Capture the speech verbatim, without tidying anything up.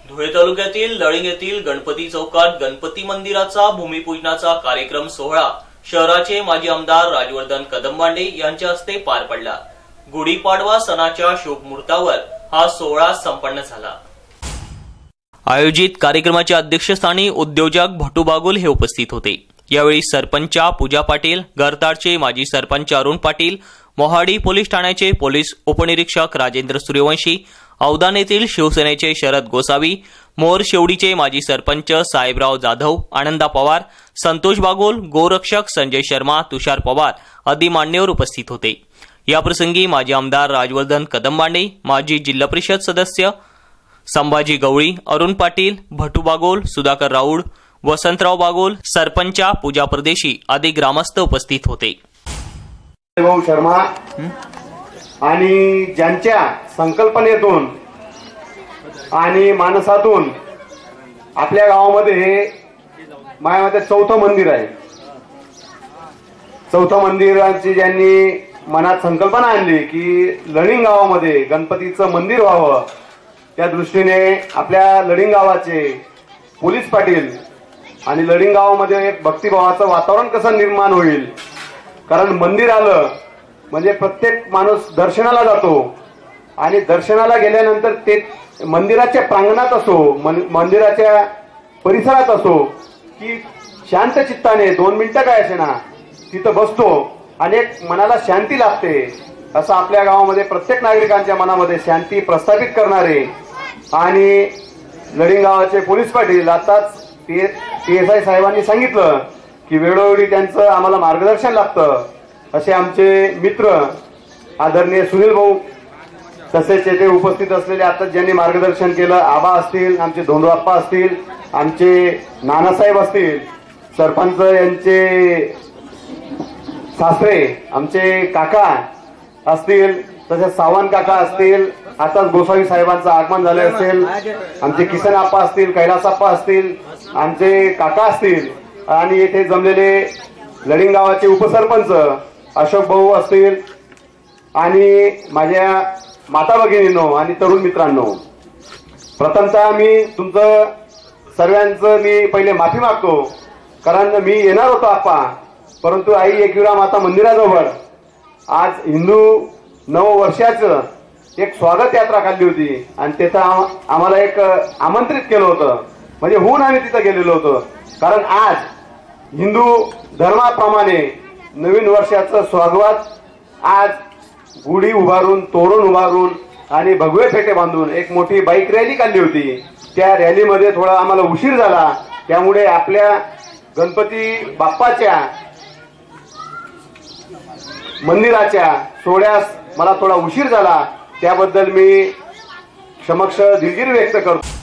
धुळे तालुक्यातील लळिंग येथील गणपती चौकात गणपती मंदिराचा भूमिपूजनाचा कार्यक्रम सोहळा शहराचे माजी आमदार राजवर्धन कदमबांडे यांच्या हस्ते पार पडला। गुढीपाडवा सणाच्या शुभ मुहूर्तावर हा सोहळा संपन्न झाला। आयोजित कार्यक्रमाच्या अध्यक्षस्थानी उद्योजक भटू बागुल हे उपस्थित होते। यावेळी सरपंच पूजा पाटील, गरताडचे माजी सरपंच अरुण पाटील, मोहाडी पोलीस ठाण्याचे पोलीस उपनिरीक्षक राजेंद्र सूर्यवंशी, औदान येथील शिवसेनेचे शरद गोसावी, मोर शेवडीचे माजी सरपंच साहेबराव जाधव, आनंदा पवार, संतोष बागुल, गोरक्षक संजय शर्मा, तुषार पवार आदी मान्यवर उपस्थित होते। याप्रसंगी माजी आमदार राजवर्धन कदमबांडे, माजी जिल्हा परिषद सदस्य संभाजी गवळी, अरुण पाटील, भटू बागुल, सुधाकर राऊळ, वसंतराव बागुल, सरपंच पूजा परदेशी आदी ग्रामस्थ उपस्थित होते। भाऊ शर्मा आणि ज्यांच्या संकल्पनेतून आणि मानसातून आपल्या गावामध्ये हे मायामध्ये चौथं मंदिर आहे। चौथं मंदिराची ज्यांनी मनात संकल्पना आणली की लळिंग गावामध्ये गणपतीचं मंदिर व्हावं, त्या दृष्टीने आपल्या लळिंग गावाचे पोलीस पाटील आणि लळिंग गावामध्ये एक भक्तिभावाचं वातावरण कसं निर्माण होईल, कारण मंदिर आलं म्हणजे प्रत्येक माणूस दर्शनाला जातो आणि दर्शनाला गेल्यानंतर ते मंदिराच्या प्रांगणात असो, मंदिराच्या परिसरात असो की शांत चित्ताने दोन मिनिटं काय असेना तिथं बसतो आणि एक मनाला शांती लागते। असं आपल्या गावामध्ये प्रत्येक नागरिकांच्या मनामध्ये शांती प्रस्थापित करणारे आणि लळिंग गावाचे पोलीस पाटील आताच पी एस आय साहेबांनी सांगितलं की वेळोवेळी त्यांचं आम्हाला मार्गदर्शन लागतं, असे आमचे मित्र आदरणीय सुनील भाऊ तसेच येथे उपस्थित असलेले आता ज्यांनी मार्गदर्शन केलं, आबा असतील, आमचे धोंडूआप्पा असतील, आमचे नानासाहेब असतील, सरपंच यांचे सासरे आमचे काका असतील, तसेच सावंत काका असतील, आताच गोसावी साहेबांचं आगमन झाले असेल, आमचे किसन आप्पा असतील, कैलास आप्पा असतील, आमचे काका असतील आणि येथे जमलेले लळिंग गावाचे उपसरपंच अशोक भाऊ असतील आणि माझ्या माता भगिनींनो आणि तरुण मित्रांनो, प्रथमतः मी तुमचं सर्वांचं मी पहिले माफी मागतो, कारण मी येणार होतो आप्पा, परंतु आई एकविरा माता मंदिराजवळ आज हिंदू नववर्षाचं एक स्वागत यात्रा काढली होती आणि तिथं आम्हाला एक आमंत्रित केलं होतं, म्हणजे होऊन आम्ही तिथं गेलेलो होतो, कारण आज हिंदू धर्माप्रमाणे नवीन वर्षाचं स्वागत आज गुढी उभारून, तोरण उभारून आणि भगवे फेटे बांधून एक मोठी बाईक रॅली काढली होती। त्या रॅलीमध्ये थोडा आम्हाला उशीर झाला, त्यामुळे आपल्या गणपती बाप्पाच्या मंदिराच्या सोहळ्यास मला थोडा उशीर झाला, त्याबद्दल मी क्षमस्व दिलगिरी व्यक्त करतो।